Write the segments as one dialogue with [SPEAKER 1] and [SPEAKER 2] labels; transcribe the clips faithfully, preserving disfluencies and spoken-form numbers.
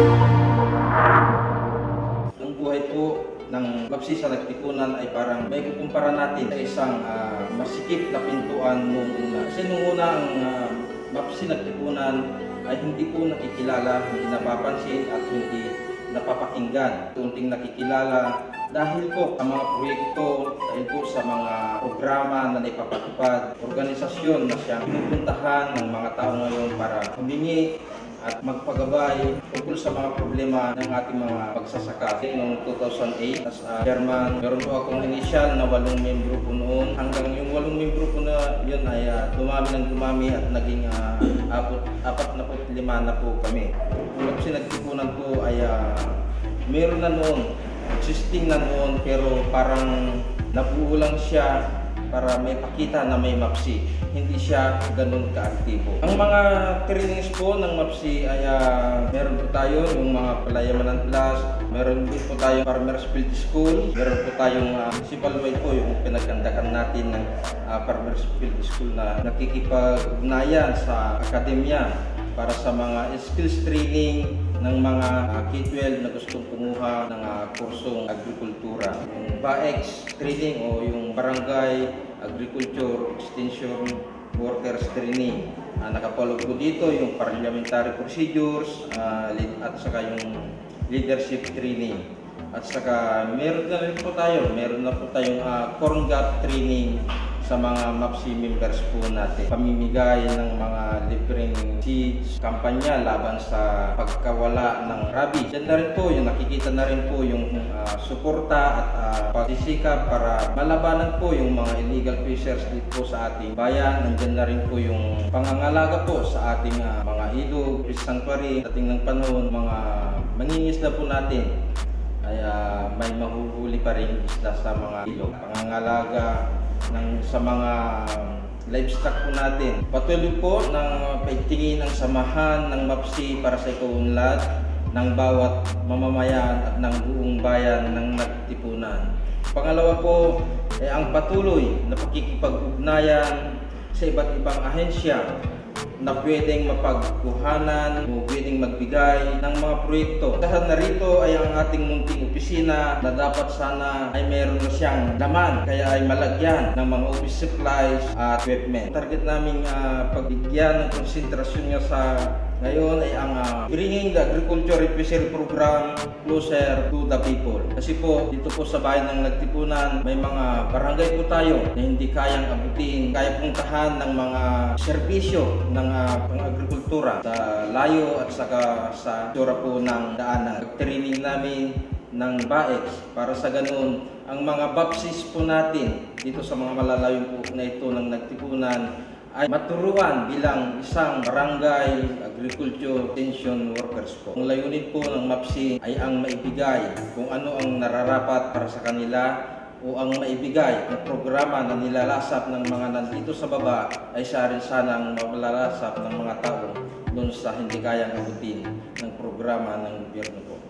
[SPEAKER 1] Ang buhay po ng MAPSI sa Nagtipunan ay parang may kukumpara natin sa isang uh, masikip na pintuan noong una. Kasi noong una ang uh, MAPSI Nagtipunan ay hindi po nakikilala, hindi napapansin at hindi napapakinggan. Tunting nakikilala dahil po sa mga proyekto, dahil po sa mga programa na naipapatupad, organisasyon na siyang pinupuntahan ng mga tao ngayon para humingi at magpagabay tungkol sa mga problema ng ating mga pagsasaka. Noong two thousand eight, as a chairman, meron po akong initial na walong membro po noon. Hanggang yung walong membro po na yun ay uh, dumami ng dumami at naging uh, apat, apat na po lima na po kami. Kasi Nagtipunan po ay uh, meron na noon, existing na noon, pero parang nabuo lang siya para may pakita na may MAPSI. Hindi siya ganun ka-aktibo. Ang mga trainings po ng MAPSI ay uh, meron po tayo yung mga Palayamanan Plus, meron din po tayong Farmers Field School, meron po tayong uh, municipal-wide po yung pinagkandakan natin ng uh, Farmers Field School na nakikipag-ugnayan sa akademya para sa mga skills training ng mga uh, K twelve na gustong kumuha ng uh, kursong agrikultura. Yung B A E X training o yung Barangay Agriculture Extension Workers Training. Uh, nakapalog po dito yung Parliamentary Procedures uh, at saka yung Leadership Training. At saka meron na rin po tayo, meron na po tayong uh, Corn Gap Training sa mga MAPSI members po natin. Pamimigay ng mga libreng seeds, kampanya laban sa pagkawala ng rabies. Diyan na rin po, yung nakikita na rin po yung uh, suporta at uh, pagsisikap para malabanan po yung mga illegal fishers dito po sa ating bayan. Nandiyan na rin po yung pangangalaga po sa ating uh, mga ilog, fish sanctuary. Dating ng panahon, mga mangingisda po natin ay uh, may mahuhuli pa rin isda sa mga ilog. Pangangalaga ng sa mga livestock po natin. Patuloy po ng pagtingin ang samahan ng MAPSI para sa ikaunlad ng bawat mamamayan at ng buong bayan ng Nagtipunan. Pangalawa po ay ang patuloy na pakikipag-ugnayan sa iba't ibang ahensya na pwedeng mapagkuhanan o pwedeng magbigay ng mga proyekto. Dahil narito ay ang ating munting opisina na dapat sana ay meron na siyang laman, kaya ay malagyan ng mga office supplies at equipment. Target naming uh, pagbigyan ng konsentrasyon niya sa ngayon ay ang uh, bringing the agriculture and fishery program closer to the people. Kasi po, dito po sa bayan ng Nagtipunan, may mga barangay po tayo na hindi kayang abutin, kaya puntahan ng mga serbisyo ng uh, pang-agrikultura sa layo at saka sa sura po ng daanan. Training namin ng B A E X para sa ganun, ang mga BAPSIs po natin dito sa mga malalayong po na ito ng Nagtipunan ay maturuan bilang isang barangay agriculture extension workers po. Ang layunin po ng MAPSI ay ang maibigay kung ano ang nararapat para sa kanila o ang maibigay ng programa na nilalasap ng mga nandito sa baba ay siya rin sana ang malalasap ng mga tao doon sa hindi kayang abutin ng programa ng gobyerno po.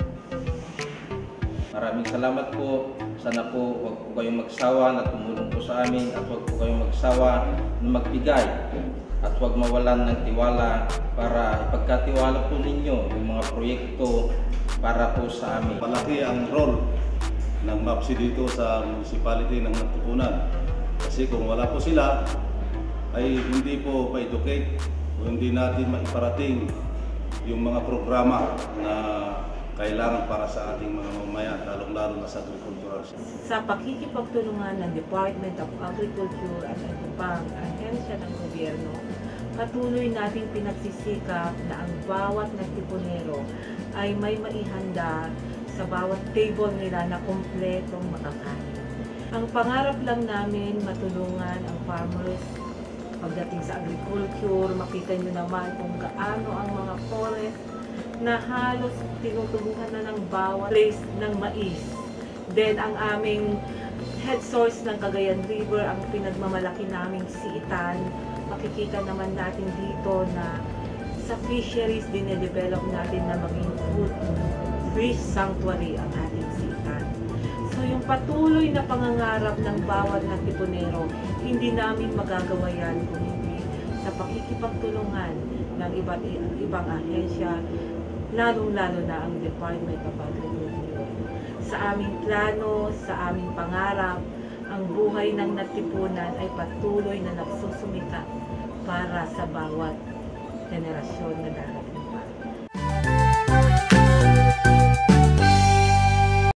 [SPEAKER 1] Maraming salamat po. Sana po huwag po kayong magsawa na tumulong po sa amin at huwag po kayong magsawa na magbigay at huwag mawalan ng tiwala para ipagkatiwala po ninyo yung mga proyekto para po sa amin.
[SPEAKER 2] Malaki ang role ng MAPSI dito sa municipality ng Nagtipunan. Kasi kung wala po sila, ay hindi po ma-educate o hindi natin maiparating yung mga programa na kailangan para sa ating mga mamamayan, lalong-lalo na sa agricultural.
[SPEAKER 3] Sa pakikipagtulungan ng Department of Agriculture at ito pang ahensya ng gobyerno, patuloy nating pinagsisikap na ang bawat Nagtipunero ay may maihanda sa bawat table nila na kumpletong makakain. Ang pangarap lang namin matulungan ang farmers pagdating sa agriculture. Makita nyo naman kung gaano ang mga forest na halos tinutubuhan na ng bawat place ng mais. Then ang aming head source ng Cagayan River, ang pinagmamalaki naming siitan, makikita naman natin dito na sa fisheries dine-develop natin na maging food fish sanctuary ang ating siitan. So yung patuloy na pangangarap ng bawat Nagtipunero, hindi namin magagawa yan kung hindi sa pakikipagtulungan ng iba't ibang ahensya lalong-lalo na ang Department of Agriculture. Sa aming plano, sa aming pangarap, ang buhay ng natipunan ay patuloy na nagsusumikat para sa bawat henerasyon na darating.